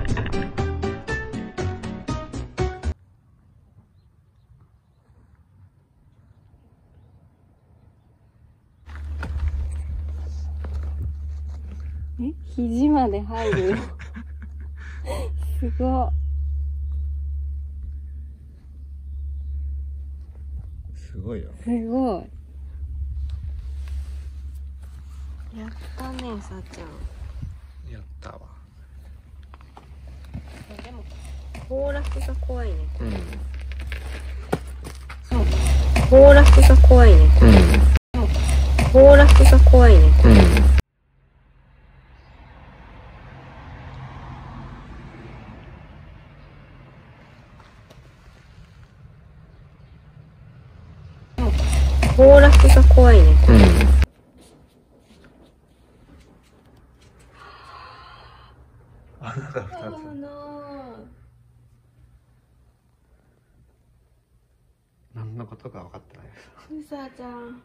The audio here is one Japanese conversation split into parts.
肘まで入るよ。すごい。 すごいよ。 すごい。やったね、さーちゃん。 やったわ。 でも崩落が怖いね。 うん。 そう。崩落が怖いね。 うん。 崩落が怖いね。 うん。 崩落が怖いね。 うん。穴が2つ。何のことか分かってないです。 うさちゃん。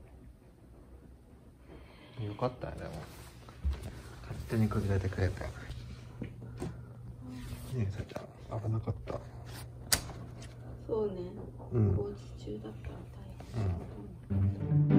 よかったよ、でも。勝手に崩れてくれて。ねえ、さちゃん、危なかった。 そうね。 うん。 工事中だったら大変。 うん。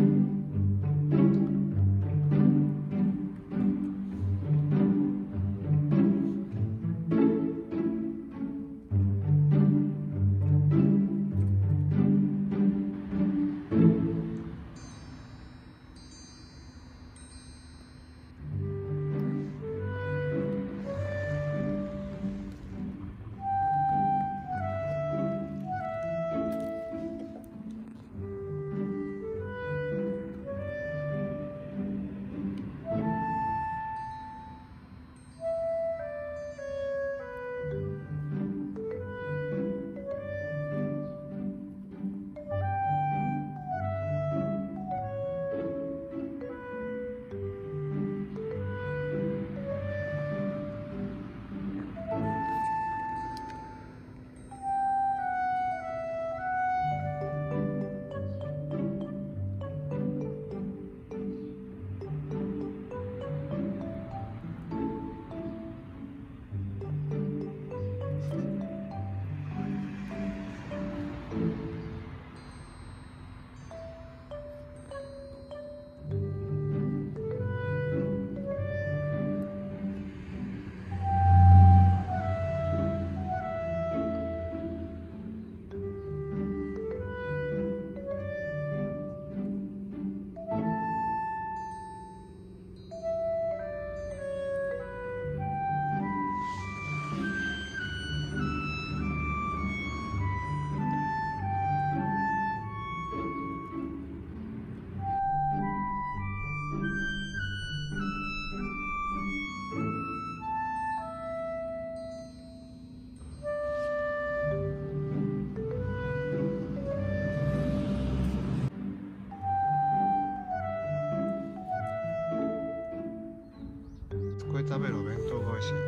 これ食べるお弁当が美味しい。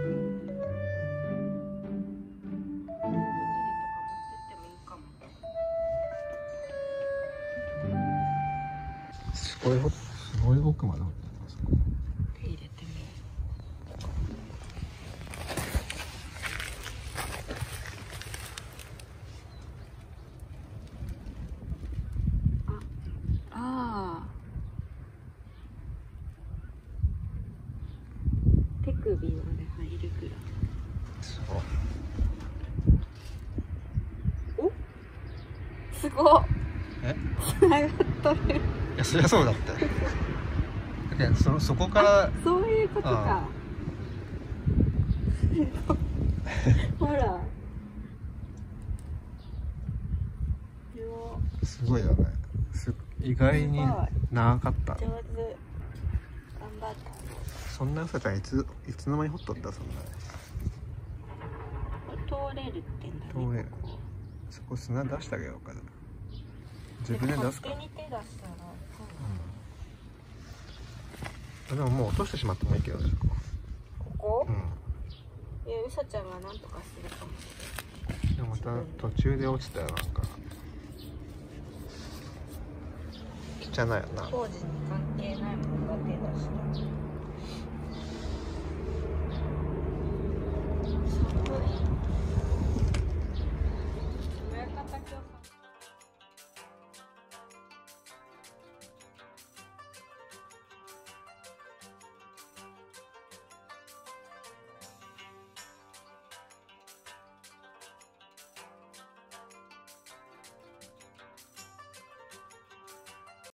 すごい奥まで掘ってます。 入れてみる。ああ。手首まで入るぐらい。 そう。 お。すごっ。 え？ つながっとる。 いや、そりゃそうだって。だけどそこから。 そういうことか。ほら。 すごいよね。意外に長かった。 上手。頑張った。 そんなうさちゃんいつの間に掘っとった？そんな。 通れるってんだね。 通れる。そこ砂出してあげようか。自分で出すか。 勝手に手出したら。 うん。でももう落としてしまってもいいけどね。 ここ？ うん。 うさちゃんがなんとかするかも。 でもまた途中で落ちたよ、なんか。汚いよな。 工事に関係ないものが手出した。 ちゃった。